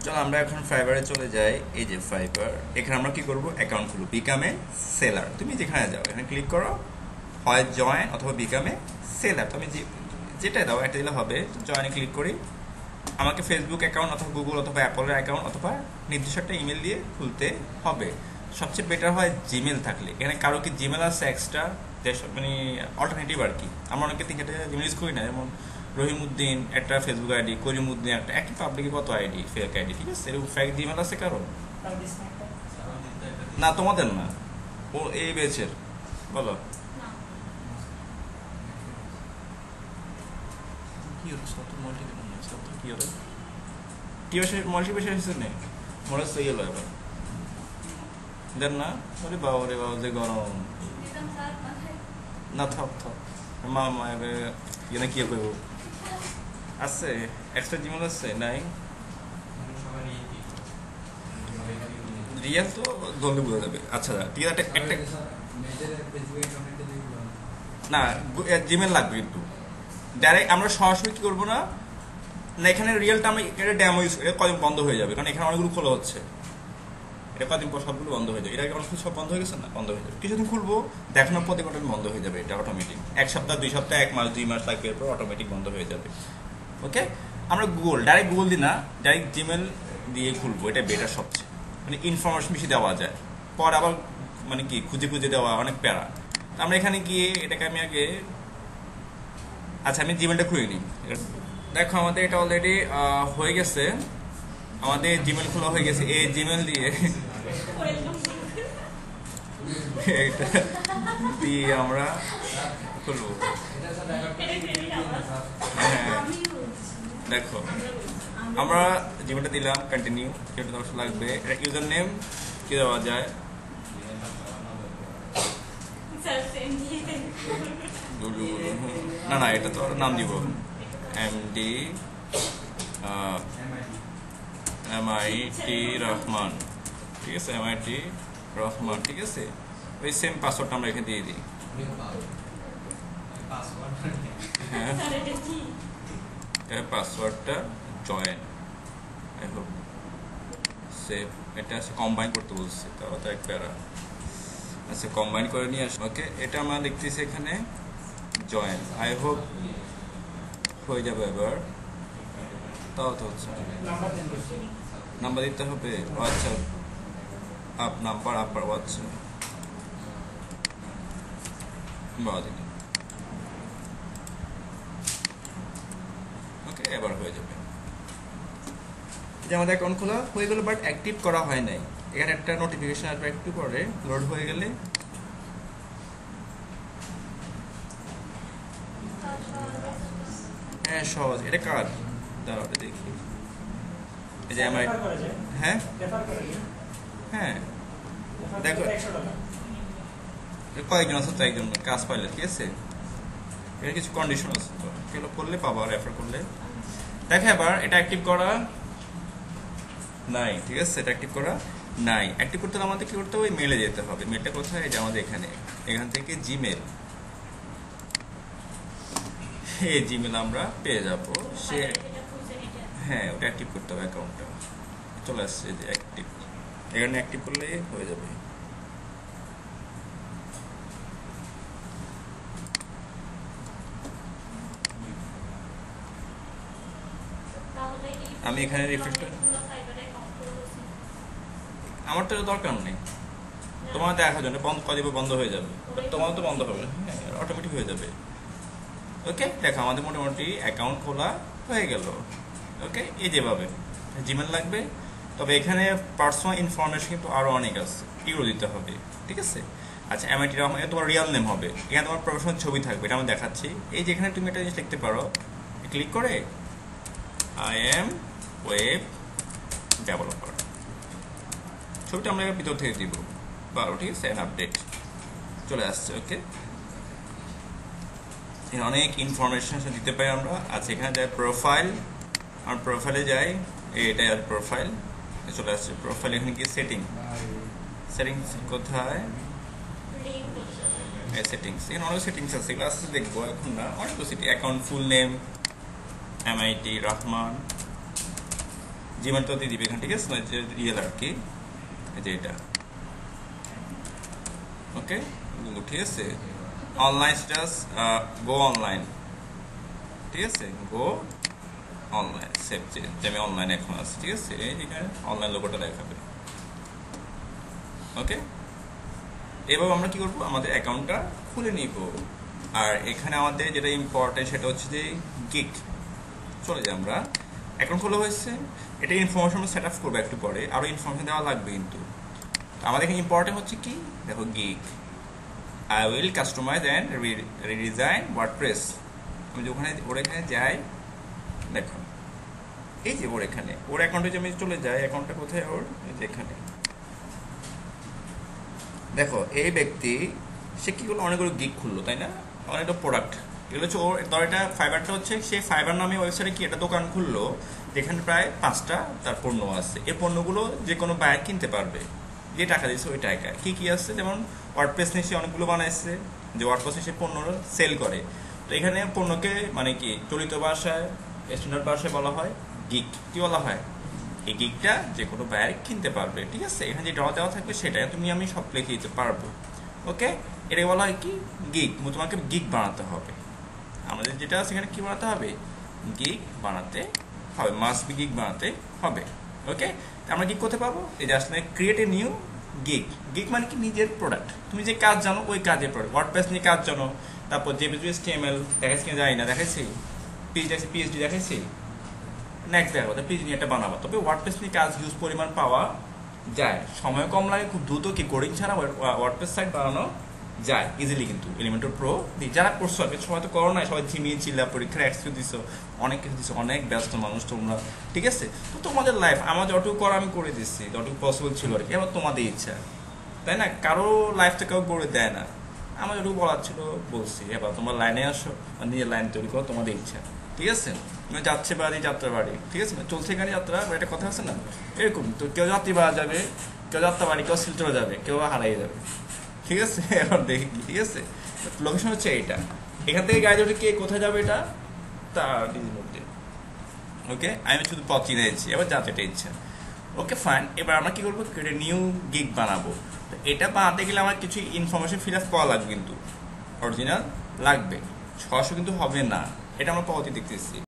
চলো আমরা এখন ফাইবারে চলে যাই। এই যে ফাইবার, এখানে আমরা কি করব, অ্যাকাউন্ট খুলব, বিকামে সেলার। তুমি যেখানে যাও এখানে ক্লিক করো, হয় জয়েন অথবা বিকামে সেলার, তুমি যেটাই দাও একটা দিলে হবে। জয়েনে ক্লিক করি, আমাকে ফেসবুক অ্যাকাউন্ট অথবা গুগল অথবা অ্যাপলের অ্যাকাউন্ট অথবা নির্দিষ্ট একটা ইমেল দিয়ে খুলতে হবে। সবচেয়ে বেটার হয় জিমেল থাকলে। এখানে কারো কি জিমেল আছে এক্সট্রা, মানে অল্টারনেটিভ আর কি। আমরা অনেকে 3-4টা জিমেল ইউজ করি না, যেমন রহিমউদ্দিন একটা ফেসবুক আইডি, করিমউদ্দিন একটা, একই পাবলিকে কত আইডি, ফেক আইডি, ঠিক আছে? এরকম ফেক জিমেল আছে কারো? না তোমাদের না, ও এই বেচের। বলো কি হলো, সব তো মাল্টি সব তো কি হলো, মাল্টিপেশন হিসেবে নেই, মনে হচ্ছে ইয়ে এবার দেন না। ওরে বাবা, ওরে বাবা, যে গরম না, থাক থাক মা মা এখানে কি করবো, আছে এক্সট্রা জিমেল আছে নাই? রিয়েল তো জলদি বোঝা যাবে। আচ্ছা ঠিক আছে, একটা না জিমেল লাগবে কিন্তু ডাইরেক্ট আমরা সরাসরি কি করবো না, না এখানে রিয়েলটা আমরা এটা ড্যামো ইউজ, এটা কদিন বন্ধ হয়ে যাবে, কারণ এখানে অনেকগুলো খোলা হচ্ছে। এটা কদিন পর সবগুলো বন্ধ হয়ে যাবে। এটা অনেক সব বন্ধ হয়ে গেছে না, বন্ধ হয়ে যাবে। কিছুদিন খুলবো, দেখানোর পর দেখবেন বন্ধ হয়ে যাবে। এটা অটোমেটিক 1 সপ্তাহ 2 সপ্তাহ 1 মাস 2 মাস লাগবে, এরপর অটোমেটিক বন্ধ হয়ে যাবে। ওকে, আমরা গুগল ডাইরেক্ট গুগল দিই না, ডাইরেক্ট জিমেল দিয়ে খুলবো, এটা বেটার সবচেয়ে, মানে ইনফরমেশন বেশি দেওয়া যায়। পর আবার মানে কি খুঁজে খুঁজে দেওয়া অনেক প্যারা। আমরা এখানে গিয়ে এটাকে আমি আগে, আচ্ছা আমি জিমেলটা খুলে নিই। দেখো আমাদের এটা অলরেডি হয়ে গেছে, আমাদের জিমেল খোলা হয়ে গেছে। এই জিমেল দিয়ে এটা দিয়ে আমরা খুলবো। হ্যাঁ দেখো আমরা জিমেলটা দিলাম, কন্টিনিউ, যেটা দরকার লাগবে। এটা ইউজার নেম কি দেওয়া যায়, না না এটা তো নাম দিব, এমডি MIT রহমান, ঠিক আছে? MIT রহমান, ঠিক আছে? ওই সেম পাসওয়ার্ডটা আমরা এখানে দিয়ে দিই। হ্যাঁ পাসওয়ার্ডটা জয়েন, আই হোপ সেভ। এটা আছে কম্বাইন করতে বলছে, তাও তো এক প্যারা। আচ্ছা কম্বাইন করে নিয়ে আসি। ওকে, এটা আমরা দেখতেছি এখানে জয়েন, আই হোপ হয়ে যাবে এবার। তাও তো হচ্ছে নাম্বার দিতে হবে। আচ্ছা আপ নাম্বার আপার, আচ্ছা ওকে এবার হয়ে যাবে। যে আমাদের অ্যাকাউন্ট খোলা হয়ে গেল, বাট অ্যাক্টিভ করা হয় নাই। এখানে একটা নোটিফিকেশন আসবে একটু পরে, লোড হয়ে গেলে। হ্যাঁ সহজ, এটা কার দাঁড়াও দেখি, এই যে আমার, হ্যাঁ হ্যাঁ দেখো কয়েকজন আছে তো, একজন কাজ পাইলে, ঠিক আছে? এর কিছু কন্ডিশন আছে তো, এগুলো করলে পাবা, রেফার করলে। দেখো এবার এটা অ্যাক্টিভ করা নাই, ঠিক আছে? এটা অ্যাক্টিভ করা নাই। অ্যাক্টিভ করতে হলে আমাদের কি করতে হবে, মেলে যেতে হবে। মেলটা কোথায়, এই যে আমাদের এখানে, এখান থেকে জিমেল, এই জিমেল আমরা পেয়ে যাবো। সে হ্যাঁ ওটা অ্যাক্টিভ করতে হবে, অ্যাকাউন্টটা চলে আসছে যে অ্যাক্টিভ, এখানে অ্যাক্টিভ করলে হয়ে যাবে। আমি এখানে রিফ্রেশটা, আমার তো দরকার নেই, তোমার দেখার জন্য বন্ধ করে দেবে, বন্ধ হয়ে যাবে, তোমার তো বন্ধ হবে, হ্যাঁ অটোমেটিক হয়ে যাবে। ওকে দেখো আমাদের মোটামুটি অ্যাকাউন্ট খোলা হয়ে গেল। ওকে, এই যেভাবে জিমেল লাগবে, তবে এখানে পার্সোনাল ইনফরমেশন কিন্তু আরও অনেক আছে, এগুলো দিতে হবে, ঠিক আছে? আচ্ছা MIT রহমান, তোমার রিয়াল নেম হবে, এখানে তোমার প্রফেশনাল ছবি থাকবে, এটা আমি দেখাচ্ছি। এই যেখানে তুমি একটা জিনিস লিখতে পারো, ক্লিক করে I am ওয়েব ডেভেলপার, ছবিটা আমরা এবার ভিতর থেকে দিব 12, ঠিক আছে? আপডেট চলে আসছে। ওকে, অনেক ইনফরমেশন দিতে পারি আমরা। আচ্ছা এখানে যাই প্রোফাইল, আমার প্রোফাইলে যাই, এটাই আর প্রোফাইল চলে আসছে। প্রোফাইল এখানে কি সেটিংস কোথায়, সেটিংস, এখানে অনেক সেটিংস আছে, এগুলো আসছে দেখবো এখন না, অনেক setting. Account full name MIT Rahman, জিমেলটা দিয়ে দিবে এখানে, ঠিক আছে, যে রিয়েল আর কি, যে এটা ওকে, ঠিক আছে। অনলাইন স্ট্যাটাস, গো অনলাইন, ঠিক আছে, গো অনলাইন সেভ, যে আমি অনলাইন এখন আছি, ঠিক আছে, এই এখানে অনলাইন লোগোটা দেখাবে। ওকে, এবার আমরা কি করবো, আমাদের অ্যাকাউন্টটা খুলে নিব। আর এখানে আমাদের যেটা ইম্পর্টেন্ট সেটা হচ্ছে যে গিগ, চলে যাই আমরা, অ্যাকাউন্ট খোলা হয়েছে, এটা ইনফরমেশন সেট আপ করবো একটু পরে, আরও ইনফরমেশন দেওয়া লাগবে কিন্তু। আমাদের এখানে ইম্পর্টেন্ট হচ্ছে কি, দেখো gig, I will customise and redesign WordPress. আমি যখন ওর এখানে যাই, দেখো এই যে ওর এখানে, ওর অ্যাকাউন্টে যে আমি চলে যাই, অ্যাকাউন্টটা কোথায় ওর, এই যে এখানে দেখো, এই ব্যক্তি সে কি করলো, অনেকগুলো গিগ খুললো, তাই না, অনেকটা প্রোডাক্ট, এগুলো হচ্ছে ওর, ধর এটা ফাইবারটা হচ্ছে, সে ফাইবার নামে ওয়েবসাইটে কি একটা দোকান খুললো, যেখানে প্রায় 5টা তার পণ্য আছে। এই পণ্যগুলো যে কোনো বায়ার কিনতে পারবে, যে টাকা দিয়েছে ওই টাকা। কি কি আছে, যেমন ওয়ার্ডপ্রেস নিয়ে সে অনেকগুলো বানাইছে, যে ওয়ার্ডপ্রেসে সে পণ্য সেল করে। তো এখানে পণ্যকে মানে কি চলিত ভাষায়, স্ট্যান্ডার্ড ভাষায় বলা হয় গিগ। কি বলা হয়, এই গিগটা যে কোনো বায়ার কিনতে পারবে, ঠিক আছে। এখানে যে ড্র দেওয়া থাকবে সেটাই তুমি আমি সব লিখে দিতে পারবো। ওকে, এটাকে বলা হয় কি, গিগ। তোমাকে গিগ বানাতে হবে, আমাদের যেটা আছে এখানে কি বানাতে হবে, গিগ বানাতে হবে, মাস্ট বি গিগ বানাতে হবে। ওকে, আমরা গিগ করতে পারবো, এই যে আসলে create a new gig. Gig মানে কি, নিজের প্রোডাক্ট, তুমি যে কাজ জানো ওই কাজের প্রোডাক্ট। ওয়ার্ডপ্রেস নিয়ে কাজ জানো, তারপর HTML দেখাচ্ছি কিনা জানি না, দেখাইছি পিএইচডি দেখাইছি, নেক্সট দেখাবো পিএইচডি একটা বানাবো। তবে ওয়ার্ডপ্রেস নিয়ে কাজ হিউজ পরিমাণ পাওয়া যায়, সময় কম লাগে, খুব দ্রুত কি কোডিং ছাড়া ওয়ার্ডপ্রেস সাইট বানানো যায় ইজিলি। কিন্তু এলিমেন্টর প্রো যারা করছো আর সবাই তো করো না, সবাই ঝিমিয়ে চিল্লা পরীক্ষার এক্সকিউ দিছো, অনেক কিছু দিছো, অনেক ব্যস্ত মানুষ তোমরা, ঠিক আছে। তো তোমাদের লাইফ, আমার যতটুকু করা আমি করে দিচ্ছি, যতটুকু পসিবল ছিল আর কি, এবার তোমাদের ইচ্ছা, তাই না, কারো লাইফটা কেউ করে দেয় না, আমার যতটুকু বলার ছিল বলছি। এবার তোমার লাইনে আসো, নিজের লাইন তৈরি করো, তোমাদের ইচ্ছা, ঠিক আছে। যাচ্ছে বাড়ি, যাত্রা বাড়ি, ঠিক আছে, চলছে গাড়ি যাত্রা, একটা কথা আছে না এরকম। তো কেউ যাত্রী বাড়া যাবে, কেউ যাত্রা বাড়ি, কেউ শিলচরে যাবে, কেউ হারাই যাবে, ঠিক আছে। এবার দেখি, ঠিক আছে, লোকেশন হচ্ছে এইটা, এখান থেকে গাড়ি ধরে কে কোথায় যাবে এটা তার নিজের মধ্যে। ওকে, আমি শুধু পথ চিনে দিচ্ছি, এবার যাতে এটা ইচ্ছা। ওকে ফাইন, এবার আমরা কি করবো, নিউ গিগ বানাবো। তো এটা বানাতে গেলে আমার কিছু ইনফরমেশন ফিল আপ করা লাগবে, কিন্তু অরিজিনাল লাগবে, সরাসরি কিন্তু হবে না, এটা আমরা পদ্ধতি দেখতেছি।